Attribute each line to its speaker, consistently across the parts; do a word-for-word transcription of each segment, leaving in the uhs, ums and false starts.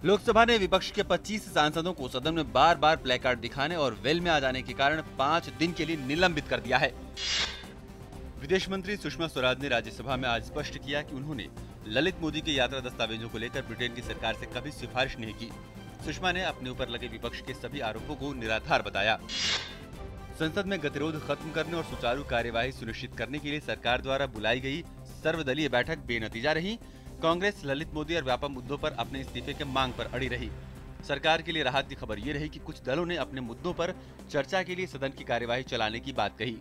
Speaker 1: लोकसभा ने विपक्ष के पच्चीस सांसदों को सदन में बार बार प्लेकार्ड दिखाने और वेल में आ जाने के कारण पाँच दिन के लिए निलंबित कर दिया है। विदेश मंत्री सुषमा स्वराज ने राज्यसभा में आज स्पष्ट किया कि उन्होंने ललित मोदी के यात्रा दस्तावेजों को लेकर ब्रिटेन की सरकार से कभी सिफारिश नहीं की। सुषमा ने अपने ऊपर लगे विपक्ष के सभी आरोपों को निराधार बताया। संसद में गतिरोध खत्म करने और सुचारू कार्यवाही सुनिश्चित करने के लिए सरकार द्वारा बुलाई गई सर्वदलीय बैठक बेनतीजा रही। कांग्रेस ललित मोदी और व्यापक मुद्दों पर अपने इस्तीफे के मांग पर अड़ी रही। सरकार के लिए राहत की खबर ये रही कि कुछ दलों ने अपने मुद्दों पर चर्चा के लिए सदन की कार्यवाही चलाने की बात कही।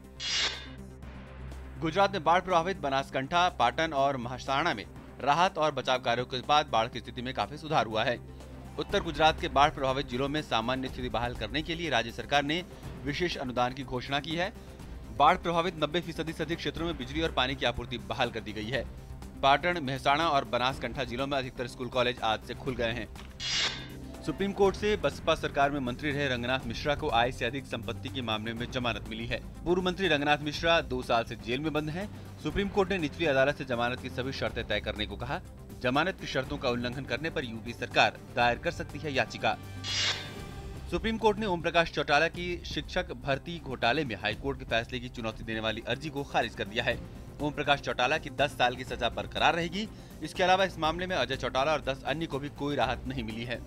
Speaker 1: गुजरात में बाढ़ प्रभावित बनासकांठा, पाटन और महासाणा में राहत और बचाव कार्यों के बाद बाढ़ की स्थिति में काफी सुधार हुआ है। उत्तर गुजरात के बाढ़ प्रभावित जिलों में सामान्य स्थिति बहाल करने के लिए राज्य सरकार ने विशेष अनुदान की घोषणा की है। बाढ़ प्रभावित नब्बे फीसदी से अधिक क्षेत्रों में बिजली और पानी की आपूर्ति बहाल कर दी गई है। पाटन, मेहसाणा और बनासकांठा जिलों में अधिकतर स्कूल कॉलेज आज से खुल गए हैं। सुप्रीम कोर्ट से बसपा सरकार में मंत्री रहे रंगनाथ मिश्रा को आय से अधिक संपत्ति के मामले में जमानत मिली है। पूर्व मंत्री रंगनाथ मिश्रा दो साल से जेल में बंद हैं। सुप्रीम कोर्ट ने निचली अदालत से जमानत की सभी शर्तें तय करने को कहा। जमानत की शर्तों का उल्लंघन करने पर यूपी सरकार दायर कर सकती है याचिका। सुप्रीम कोर्ट ने ओम प्रकाश चौटाला की शिक्षक भर्ती घोटाले में हाईकोर्ट के फैसले की चुनौती देने वाली अर्जी को खारिज कर दिया है। ओम प्रकाश चौटाला की दस साल की सजा बरकरार रहेगी। इसके अलावा इस मामले में अजय चौटाला और दस अन्य को भी कोई राहत नहीं मिली है।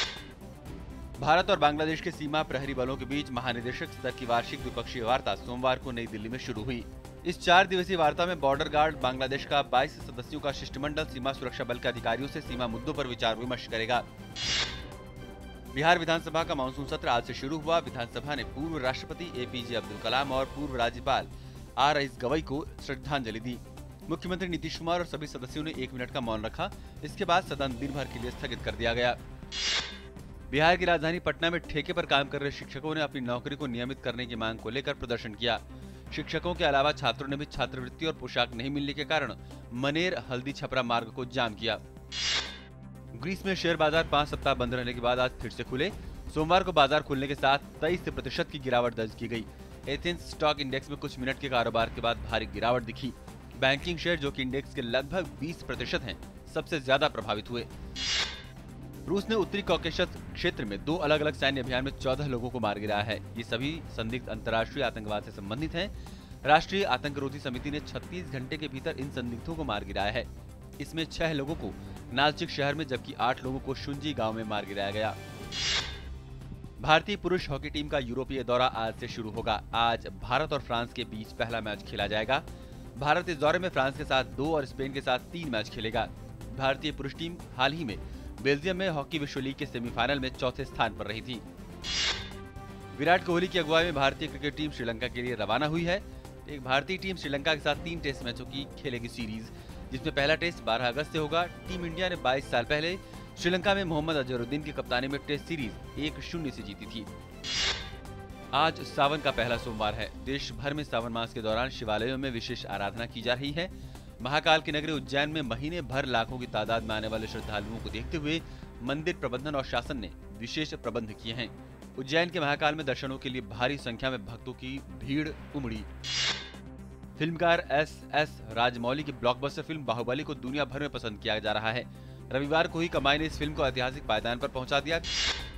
Speaker 1: भारत और बांग्लादेश के सीमा प्रहरी बलों के बीच महानिदेशक स्तर की वार्षिक द्विपक्षीय वार्ता सोमवार को नई दिल्ली में शुरू हुई। इस चार दिवसीय वार्ता में बॉर्डर गार्ड बांग्लादेश का बाईस सदस्यों का शिष्टमंडल सीमा सुरक्षा बल के अधिकारियों से सीमा मुद्दों पर विचार विमर्श करेगा। बिहार विधानसभा का मानसून सत्र आज से शुरू हुआ। विधानसभा ने पूर्व राष्ट्रपति एपीजे अब्दुल कलाम और पूर्व राज्यपाल आर एस गवई को श्रद्धांजलि दी। मुख्यमंत्री नीतीश कुमार और सभी सदस्यों ने एक मिनट का मौन रखा। इसके बाद सदन दिन भर के लिए स्थगित कर दिया गया। बिहार की राजधानी पटना में ठेके पर काम कर रहे शिक्षकों ने अपनी नौकरी को नियमित करने की मांग को लेकर प्रदर्शन किया। शिक्षकों के अलावा छात्रों ने भी छात्रवृत्ति और पोशाक नहीं मिलने के कारण मनेर हल्दी छपरा मार्ग को जाम किया। ग्रीस में शेयर बाजार पांच सप्ताह बंद रहने के बाद आज फिर से खुले। सोमवार को बाजार खुलने के साथ तेईस प्रतिशत की गिरावट दर्ज की गई। एथेंस स्टॉक इंडेक्स में कुछ मिनट के कारोबार के बाद भारी गिरावट दिखी। बैंकिंग शेयर, जो कि इंडेक्स के लगभग बीस प्रतिशत हैं, सबसे ज्यादा प्रभावित हुए। रूस ने उत्तरी कॉकेशस क्षेत्र में दो अलग अलग सैन्य अभियान में चौदह लोगों को मार गिराया है। ये सभी संदिग्ध अंतर्राष्ट्रीय आतंकवाद से संबंधित हैं। राष्ट्रीय आतंकरोधी समिति ने छत्तीस घंटे के भीतर इन संदिग्धों को मार गिराया है। इसमें छह लोगों को नालचिक शहर में जबकि आठ लोगों को शुंजी गांव में मार गिराया गया। भारतीय पुरुष हॉकी टीम का यूरोपीय दौरा आज से शुरू होगा। आज भारत और फ्रांस के बीच पहला मैच खेला जाएगा। भारत इस दौरे में फ्रांस के साथ दो और स्पेन के साथ तीन मैच खेलेगा। भारतीय पुरुष टीम हाल ही में बेल्जियम में हॉकी विश्व लीग के सेमीफाइनल में चौथे स्थान पर रही थी। विराट कोहली की अगुवाई में भारतीय क्रिकेट टीम श्रीलंका के लिए रवाना हुई है। एक भारतीय टीम श्रीलंका के साथ तीन टेस्ट मैचों की खेलेगी सीरीज, जिसमें पहला टेस्ट बारह अगस्त से होगा। टीम इंडिया ने बाईस साल पहले श्रीलंका में मोहम्मद अजहरुद्दीन की कप्तानी में टेस्ट सीरीज एक शून्य से जीती थी। आज सावन का पहला सोमवार है। देश भर में सावन मास के दौरान शिवालयों में विशेष आराधना की जा रही है। महाकाल की नगरी उज्जैन में महीने भर लाखों की तादाद में आने वाले श्रद्धालुओं को देखते हुए मंदिर प्रबंधन और शासन ने विशेष प्रबंध किए हैं। उज्जैन के महाकाल में दर्शनों के लिए भारी संख्या में भक्तों की भीड़ उमड़ी। फिल्मकार एस एस राजमौली की ब्लॉकबस्टर फिल्म बाहुबली को दुनिया भर में पसंद किया जा रहा है। रविवार को ही कमाई ने इस फिल्म को ऐतिहासिक पायदान पर पहुंचा दिया।